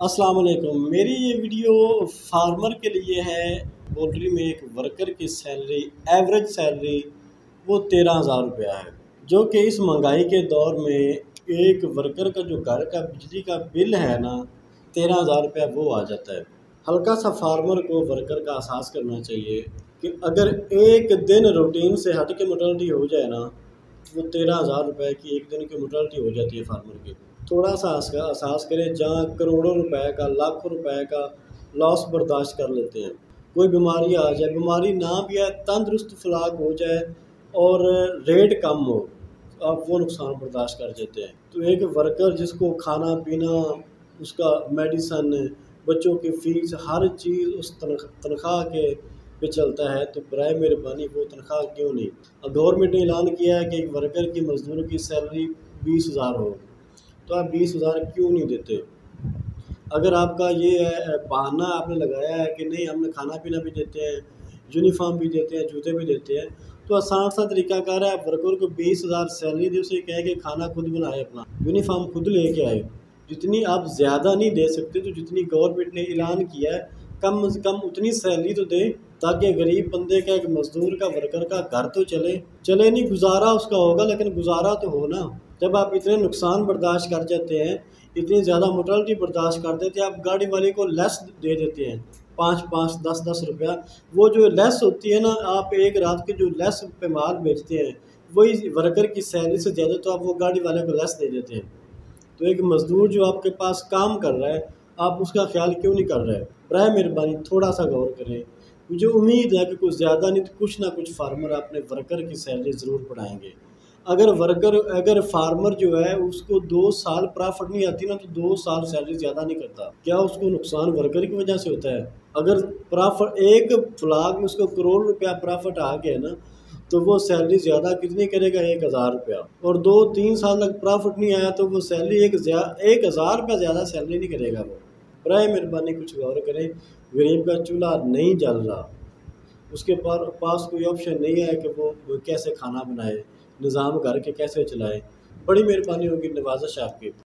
अस्सलाम वालेकुम। मेरी ये वीडियो फार्मर के लिए है। पोल्ट्री में एक वर्कर की सैलरी, एवरेज सैलरी वो 13,000 रुपया है, जो कि इस महंगाई के दौर में एक वर्कर का जो घर का बिजली का बिल है ना, 13,000 रुपया वो आ जाता है। हल्का सा फार्मर को वर्कर का एहसास करना चाहिए कि अगर एक दिन रूटीन से हट के मोर्टलिटी हो जाए ना, वो 13,000 रुपये की एक दिन की मोर्टलिटी हो जाती है फार्मर की। थोड़ा सा एहसास करें, जहाँ करोड़ों रुपए का, लाखों रुपए का लॉस बर्दाश्त कर लेते हैं। कोई बीमारी आ जाए, बीमारी ना भी आए, तंदुरुस्त फलाक हो जाए और रेट कम हो, आप वो नुकसान बर्दाश्त कर देते हैं। तो एक वर्कर जिसको खाना पीना, उसका मेडिसन, बच्चों की फ़ीस, हर चीज़ उस तनख्वाह के पे चलता है, तो बराए मेहरबानी वो तनख्वाह क्यों नहीं। अब गवर्नमेंट ने ऐलान किया है कि एक वर्कर की मजदूर की सैलरी 20,000 हो, तो आप 20,000 क्यों नहीं देते? अगर आपका ये बहाना आपने लगाया है कि नहीं, हमने खाना पीना भी देते हैं, यूनिफॉर्म भी देते हैं, जूते भी देते हैं, तो आसान सा तरीकाकार है, आप वर्कर को 20,000 सैलरी दे, उसे कहे कि खाना खुद बनाए, अपना यूनिफॉर्म खुद लेके आए। जितनी आप ज़्यादा नहीं दे सकते, तो जितनी गवर्नमेंट ने ऐलान किया है कम से कम उतनी सैलरी तो दे, ताकि गरीब बंदे का, एक मजदूर का, वर्कर का घर तो चले नहीं, गुजारा उसका होगा, लेकिन गुजारा तो हो ना। जब आप इतने नुकसान बर्दाश्त कर जाते हैं, इतनी ज़्यादा मोर्टलिटी बर्दाश्त कर देते हैं, आप गाड़ी वाले को लेस दे देते हैं, 5-5, 10-10 रुपया। वो जो लेस होती है ना, आप एक रात के जो लेस पे माल बेचते हैं, वही वर्कर की सैलरी से ज़्यादा तो आप वो गाड़ी वाले को लेस दे देते हैं। तो एक मज़दूर जो आपके पास काम कर रहा है, आप उसका ख्याल क्यों नहीं कर रहे? बराए मेहरबानी थोड़ा सा गौर करें। मुझे उम्मीद है कि कुछ ज़्यादा नहीं तो कुछ ना कुछ फार्मर अपने वर्कर की सैलरी ज़रूर बढ़ाएंगे। अगर फार्मर जो है उसको 2 साल प्रॉफिट नहीं आती ना, तो 2 साल सैलरी ज़्यादा नहीं करता। क्या उसको नुकसान वर्कर की वजह से होता है? अगर प्रॉफिट एक फ्लाग में उसको करोड़ रुपया प्रॉफिट आ गया ना, तो वो सैलरी ज़्यादा कितनी करेगा? 1,000 रुपया। और 2-3 साल तक प्रॉफिट नहीं आया तो वो सैलरी 1,000 रुपया ज़्यादा सैलरी नहीं करेगा वो। बराए मेहरबानी कुछ गौर करें। गरीब का चूल्हा नहीं जल रहा, उसके पास कोई ऑप्शन नहीं है कि वो कैसे खाना बनाए, निज़ाम घर के कैसे चलाए। बड़ी मेहरबानी होगी, नवाज़िश आपकी।